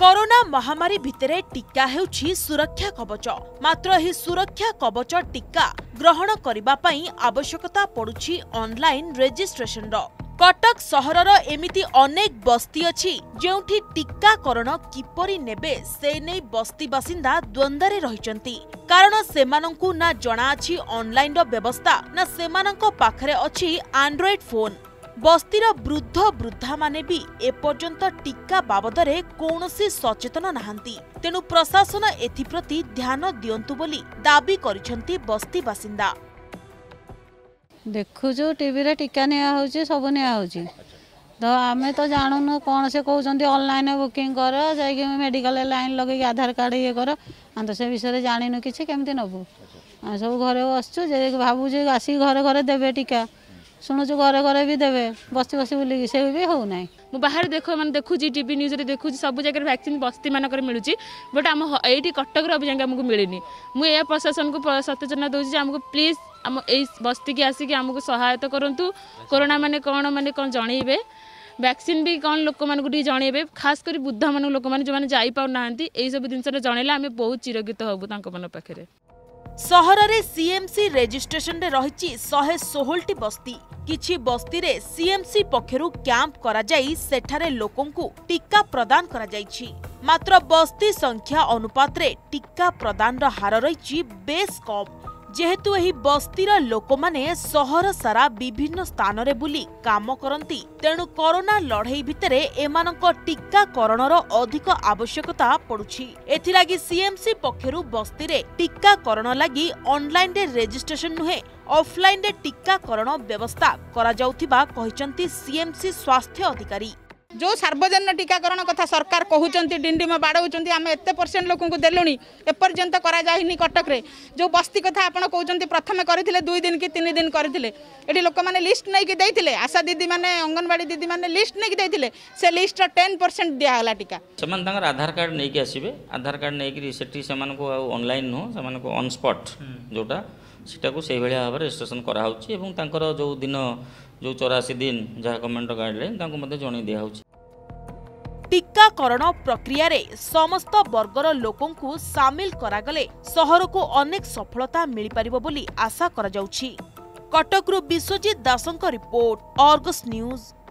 Corona महामारी भितरे टीका हेउछि सुरक्षा कवच। मात्र ही सुरक्षा कवच टीका ग्रहण करिबा पई आवश्यकता पड़ुछि ऑनलाइन रजिस्ट्रेशन रो। कटक सहरर एमिति अनेक बस्ती अछि जेउठी टीकाकरण किपरि नेबे से नै बस्ती बासिंदा द्वंद्वरे रहिचंती। कारण सेमानंकु ना जणा अछि ऑनलाइन रो व्यवस्था ना सेमानंको पाखरे अछि एंड्रॉइड फोन। बस्तीर वृद्ध वृद्धा माने भी एपर्यंत टीका बाबदरे कौनसी सचेतन नाहांती। तेणु प्रशासन एथिप्रति ध्यान दियंतु बोली दाबी करिसंती बस्ती बासिंदा। देखुछु टीवी रे टीका निया होची सब निया होची तो आमे तो जानूनु कौन से कहउचंती ऑनलाइन बुकिंग कर जाई मेडिकल लाइन लगे आधार कार्ड ये कर हम तो से विषय जानिनु किछि केमति नबु सब घरे बसछु जे भाबु जे आसी घरे घरे देबे टीका शुणुचु घरे घरे भी देवे बस्ती बस्ती बुलिकी से भी हो ना मु बाहर देखो मैंने देखुची टीवी न्यूज रे देखुची सब जगह वैक्सीन बस्ती मानक मिलूची बट आम ये कटक अभी जाए आमको मिलनी मुझे प्रशासन को सचेतना दूसरी आमको प्लीज आम बस्ती की आसिक आमको सहायता करूँ। कोरोना माने कौन जनइबे वैक्सीन भी कौन लोक मानक जनइबे खास कर बुद्धा मान लोक मैंने जो जाई पाना यही सब जिन जनइले आम बहुत चिरगित हबू पाखे। सहर रे सीएमसी रजिस्ट्रेशन रे रहिछि 116टी बस्ती। किछि बस्ती रे सीएमसी पक्षरु कैंप करा जाई सेठारे लोकंकु टीका प्रदान करा जाइछि। मात्र बस्ती संख्या अनुपात रे टीका प्रदान रो हार रहिछि बेस कम। जेहेतु एही बस्तीर लोक माने सहर सारा विभिन्न स्थान रे बुली काम करंती तेणु कोरोना लड़ाई भितरे एमानक टीकाकरणर अधिक आवश्यकता पड़ुछि। एथिलागी सीएमसी पक्षरु बस्ती रे टीकाकरण लागी ऑनलाइन रे रजिस्ट्रेशन नुहे ऑफलाइन रे टीकाकरण व्यवस्था करा जाउथिबा कहिसंती सीएमसी स्वास्थ्य अधिकारी। जो सार्वजनिक टीकाकरण कथा सरकार कहउचंती डिंडिम बाड़ौचंती आम एत % लोक देलुनी एपर्यंत करा जाहिनी कटक रे जो बस्ती कथा आपण कहउचंती प्रथमे करथिले 2 दिन कि 3 दिन करथिले एठी लोक माने लिस्ट नै कि देथिले आशा दीदी माने अंगनवाड़ी दीदी माने लिस्ट नै कि देथिले से लिस्ट 10% दिया हला टीका समान तांगर आधार कार्ड नै कि आसीबे आधार कार्ड नै कि सेठी समान को ऑनलाइन नो समान को ऑन स्पॉट जोटा सेटा को सेहि भलिया भाबरे रजिस्ट्रेशन करा होछि एवं तांकर जो दिन जो 84 दिन जहा गवर्नमेंट गाइडलाइन तांको मध्ये जणे दिया होछि। टीकाकरण प्रक्रिया रे समस्त वर्गर लोकंकु शामिल करागले सहर को अनेक सफलता मिल पारिबो बोली आशा करा जाउछि। कटकरू विश्वजीत दासंक रिपोर्ट, आर्गस न्यूज।